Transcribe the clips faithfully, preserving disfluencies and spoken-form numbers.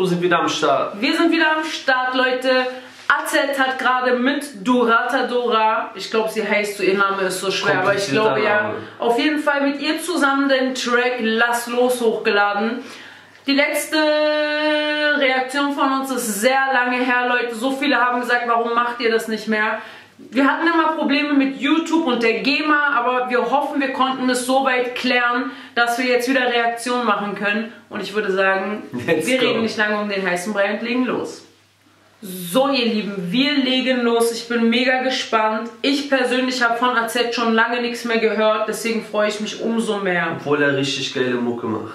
sind wieder am Start. Wir sind wieder am Start, Leute. A Z hat gerade mit Duratadora, ich glaube sie heißt so, ihr Name ist so schwer, aber ich glaube ja, auf jeden Fall mit ihr zusammen den Track Lass los hochgeladen. Die letzte Reaktion von uns ist sehr lange her, Leute. So viele haben gesagt, warum macht ihr das nicht mehr? Wir hatten immer Probleme mit YouTube und der GEMA, aber wir hoffen, wir konnten es so weit klären, dass wir jetzt wieder Reaktionen machen können. Und ich würde sagen, Let's wir go. reden nicht lange um den heißen Brei und legen los. So ihr Lieben, wir legen los. Ich bin mega gespannt. Ich persönlich habe von A Z schon lange nichts mehr gehört, deswegen freue ich mich umso mehr. Obwohl er richtig geile Mucke macht.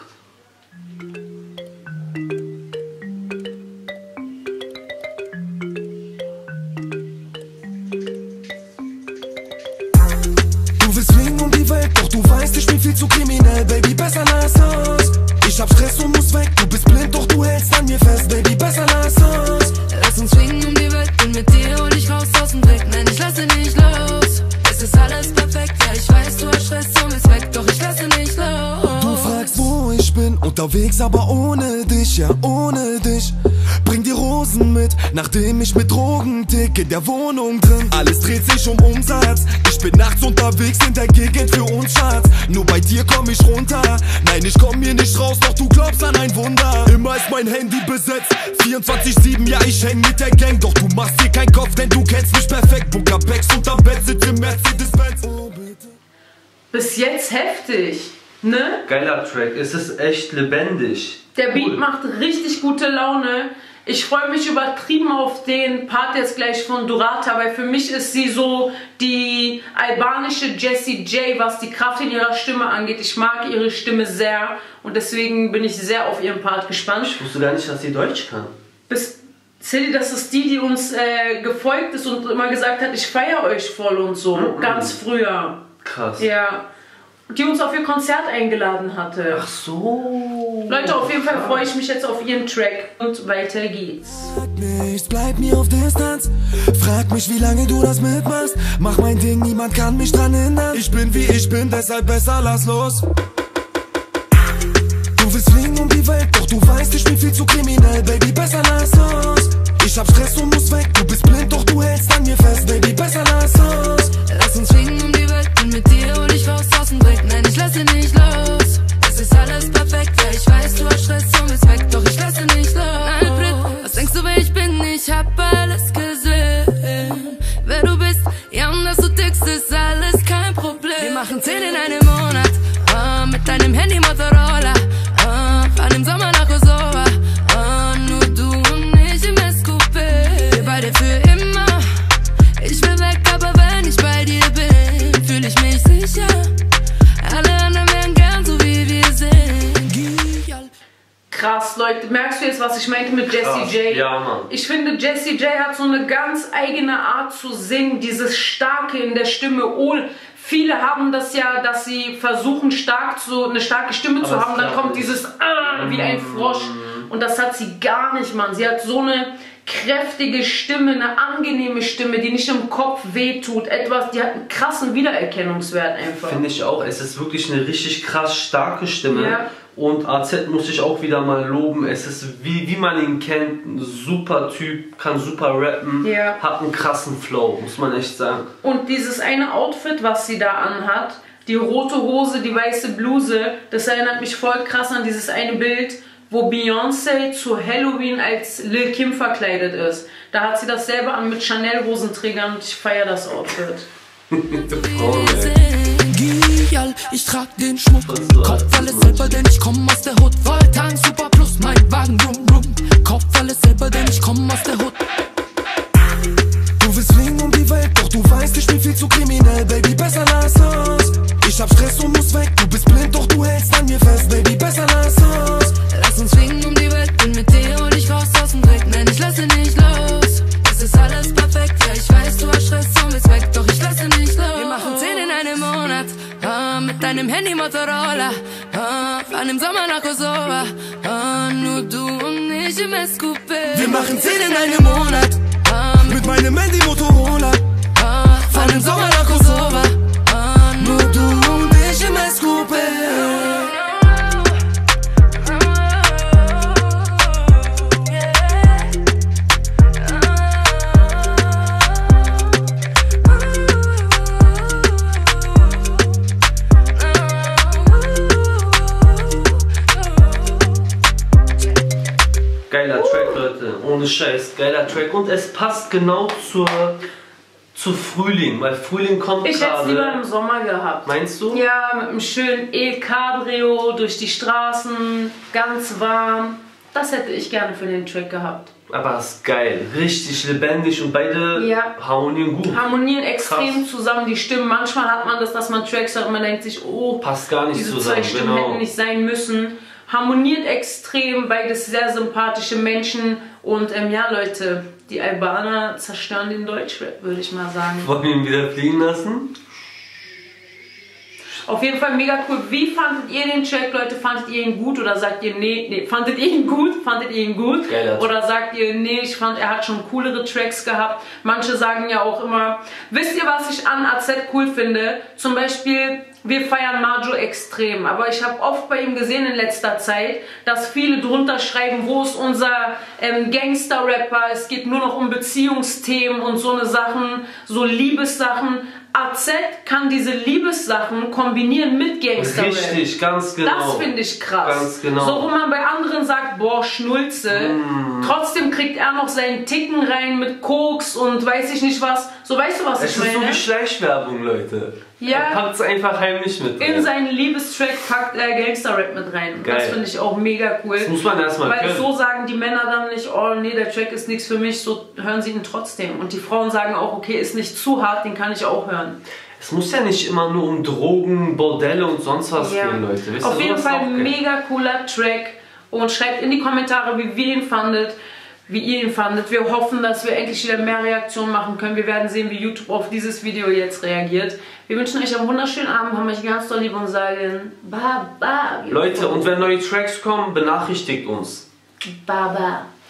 Du willst fliegen um die Welt, doch du weißt, ich bin viel zu kriminell, Baby, besser lass uns. Ich hab Stress und muss weg, du bist blind, doch du hältst an mir fest, Baby, besser lass uns. Lass uns fliegen um die Welt, bin mit dir und ich raus aus dem Weg. Nein, ich lasse nicht los. Es ist alles perfekt, ja ich weiß, du hast Stress und willst weg, doch ich lasse nicht los. Du fragst, wo ich bin, unterwegs, aber ohne dich, ja ohne dich. Bring die Rosen mit, nachdem ich mit Drogen tick in der Wohnung drin. Alles dreht sich um Umsatz, ich bin nachts unterwegs in der Gegend für uns, Schatz. Nur bei dir komm ich runter, nein ich komm hier nicht raus, doch du glaubst an ein Wunder. Immer ist mein Handy besetzt, vierundzwanzig sieben, ja ich häng mit der Gang. Doch du machst dir keinen Kopf, denn du kennst mich perfekt. Bunker Becks unterm Bett, sitzt im Mercedes-Benz. Bis jetzt heftig, ne? Geiler Track, es ist echt lebendig. Der Beat cool. macht richtig gute Laune. Ich freue mich übertrieben auf den Part jetzt gleich von Durata, weil für mich ist sie so die albanische Jessie J, was die Kraft in ihrer Stimme angeht. Ich mag ihre Stimme sehr und deswegen bin ich sehr auf ihren Part gespannt. Ich wusste gar nicht, dass sie Deutsch kann. Bis Silly, das ist die, die uns äh, gefolgt ist und immer gesagt hat, ich feiere euch voll und so, mhm. ganz früher. Krass. Ja. Die uns auf ihr Konzert eingeladen hatte. Ach so. Leute, auf jeden Fall freue ich mich jetzt auf ihren Track und weiter geht's. Sag nichts, bleib mir auf Distanz. Frag mich, wie lange du das mitmachst. Mach mein Ding, niemand kann mich dran hindern. Ich bin wie ich bin, deshalb besser lass los. Du willst fliegen um die Welt, doch du weißt, ich bin viel zu kriminell, Baby, besser lass uns. Ich hab Stress und muss weg, du bist blind, doch du hältst an mir fest, Baby, besser lass uns. Lass uns fliegen um die Welt, bin mit dir und ich raus aus dem Dreck. Nein, ich lasse nicht los. Es ist alles perfekt, ja ich weiß, du hast Stress und bist weg, doch ich lasse nicht los. Nein, Brit, was denkst du, wer ich bin? Ich hab alles gesehen. Wer du bist, ja und dass du tickst, ist alles kein Problem. Wir machen zehn in einem Monat, ah, mit deinem Handy Motorola, ah, fahren im Sommer nach Kosovo, ah, nur du und ich im S Q P. Wir beide für immer, ich will weg, aber wenn ich bei dir bin, fühl ich mich sicher. Alle anderen wären gern so wie wir sind. Krass, Leute, merkst du jetzt, was ich meinte mit Jessie J? Ja, Mann. Ich finde, Jessie J hat so eine ganz eigene Art zu singen, dieses Starke in der Stimme. Oh, viele haben das ja, dass sie versuchen, stark zu, eine starke Stimme aber zu haben, dann kommt nicht. dieses ah, wie ein Frosch. Und das hat sie gar nicht, Mann. Sie hat so eine kräftige Stimme, eine angenehme Stimme, die nicht im Kopf wehtut. Etwas, die hat einen krassen Wiedererkennungswert einfach. Finde ich auch. Es ist wirklich eine richtig krass starke Stimme. Ja. Und A Z muss ich auch wieder mal loben. Es ist, wie, wie man ihn kennt, ein super Typ, kann super rappen, ja. hat einen krassen Flow, muss man echt sagen. Und dieses eine Outfit, was sie da anhat, die rote Hose, die weiße Bluse, das erinnert mich voll krass an dieses eine Bild, wo Beyoncé zu Halloween als Lil Kim verkleidet ist. Da hat sie das selber an mit Chanel-Hosenträgern und ich feiere das Outfit. Oh, Gial, ich trag den Schmuck, kauf alles selber, denn ich komm aus der Hut. Voltan, Super Plus, mein Wagen, rum, rum. Kauf alles selber, denn ich komm aus der Hut. Du willst fliegen um die Welt, doch du weißt, ich bin viel zu kriminell, Baby, besser lass uns. Ich hab Stress und muss weg, du bist blind, doch du hältst an mir fest, Baby, besser lass uns. Lass uns fliegen um die Welt, bin mit dir und ich raus aus dem Dreck. Nein, ich lasse nicht los. Es ist alles perfekt, ja ich weiß, du hast Stress und bist weg, doch ich lasse nicht los. Wir machen zehn in einem Monat, ah, mit deinem Handy Motorola, ah, fahren im Sommer nach Kosovo, ah, nur du und ich im S Q P. Wir machen zehn in einem Monat, ah, mit meinem Handy Motorola, ah, fahren im Sommer nach Kosovo, ah, nur du und ich im S Q P. Ohne Scheiß, geiler Track. Und es passt genau zur, zu Frühling, weil Frühling kommt Ich hätte es gerade. lieber im Sommer gehabt. Meinst du? Ja, mit einem schönen E-Cabrio durch die Straßen, ganz warm. Das hätte ich gerne für den Track gehabt. Aber es ist geil, richtig lebendig und beide Ja. harmonieren gut. Harmonieren extrem Krass. zusammen, die Stimmen. Manchmal hat man das, dass man Tracks hört und man denkt sich, oh, Passt gar nicht diese zusammen, zwei Stimmen genau. hätten nicht sein müssen. Harmoniert extrem, beides sehr sympathische Menschen. Und ähm, ja, Leute, die Albaner zerstören den Deutschrap, würde ich mal sagen. Wollen wir ihn wieder fliegen lassen? Auf jeden Fall mega cool. Wie fandet ihr den Track, Leute? Fandet ihr ihn gut oder sagt ihr, nee, nee, fandet ihr ihn gut? Fandet ihr ihn gut? Geiler Track. Oder sagt ihr, nee, ich fand, er hat schon coolere Tracks gehabt. Manche sagen ja auch immer, wisst ihr, was ich an A Z cool finde? Zum Beispiel, wir feiern Majo extrem, aber ich habe oft bei ihm gesehen in letzter Zeit, dass viele drunter schreiben, wo ist unser ähm, Gangster-Rapper, es geht nur noch um Beziehungsthemen und so eine Sachen, so Liebessachen. A Z kann diese Liebessachen kombinieren mit Gangster-Rap. Richtig, ganz genau. Das finde ich krass. Ganz genau. So, wo man bei anderen sagt, boah, Schnulze. Mm. Trotzdem kriegt er noch seinen Ticken rein mit Koks und weiß ich nicht was. So, weißt du, was Es ich ist so meine? wie Schleichwerbung, Leute. Ja. Er packt es einfach heimlich mit rein. In seinen Liebestrack packt er Gangster-Rap mit rein. Geil. Das finde ich auch mega cool. Das muss man erstmal Weil können. so sagen die Männer dann nicht, oh nee, der Track ist nichts für mich, so hören sie ihn trotzdem. Und die Frauen sagen auch, okay, ist nicht zu hart, den kann ich auch hören. Es muss ja nicht immer nur um Drogen, Bordelle und sonst was Ja. gehen, Leute. Wisst Auf ihr, jeden sowas Fall auch geil. mega cooler Track. Und schreibt in die Kommentare, wie wir ihn fandet, wie ihr ihn fandet. Wir hoffen, dass wir endlich wieder mehr Reaktionen machen können. Wir werden sehen, wie YouTube auf dieses Video jetzt reagiert. Wir wünschen euch einen wunderschönen Abend, haben euch ganz doll lieb und sagen Baba. Leute, und wenn neue Tracks kommen, benachrichtigt uns. Baba.